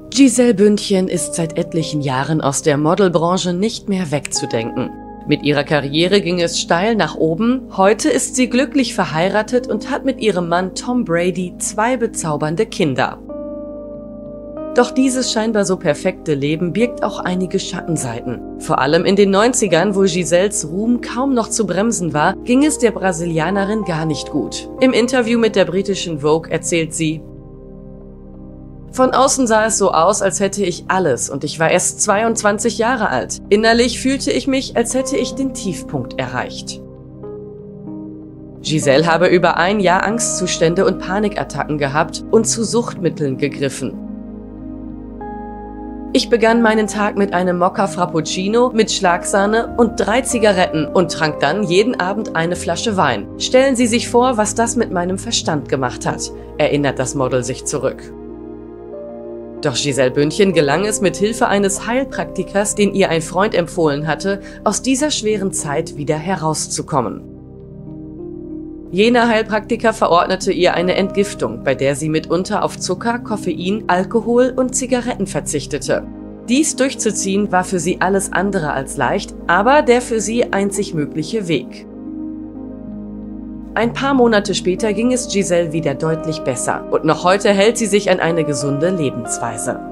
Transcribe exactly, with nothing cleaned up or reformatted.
Gisele Bündchen ist seit etlichen Jahren aus der Modelbranche nicht mehr wegzudenken. Mit ihrer Karriere ging es steil nach oben. Heute ist sie glücklich verheiratet und hat mit ihrem Mann Tom Brady zwei bezaubernde Kinder. Doch dieses scheinbar so perfekte Leben birgt auch einige Schattenseiten. Vor allem in den neunzigern, wo Giselles Ruhm kaum noch zu bremsen war, ging es der Brasilianerin gar nicht gut. Im Interview mit der britischen Vogue erzählt sie: Von außen sah es so aus, als hätte ich alles und ich war erst zweiundzwanzig Jahre alt. Innerlich fühlte ich mich, als hätte ich den Tiefpunkt erreicht. Gisele habe über ein Jahr Angstzustände und Panikattacken gehabt und zu Suchtmitteln gegriffen. Ich begann meinen Tag mit einem Mokka Frappuccino mit Schlagsahne und drei Zigaretten und trank dann jeden Abend eine Flasche Wein. Stellen Sie sich vor, was das mit meinem Verstand gemacht hat, erinnert das Model sich zurück. Doch Gisele Bündchen gelang es mit Hilfe eines Heilpraktikers, den ihr ein Freund empfohlen hatte, aus dieser schweren Zeit wieder herauszukommen. Jener Heilpraktiker verordnete ihr eine Entgiftung, bei der sie mitunter auf Zucker, Koffein, Alkohol und Zigaretten verzichtete. Dies durchzuziehen war für sie alles andere als leicht, aber der für sie einzig mögliche Weg. Ein paar Monate später ging es Gisele wieder deutlich besser und noch heute hält sie sich an eine gesunde Lebensweise.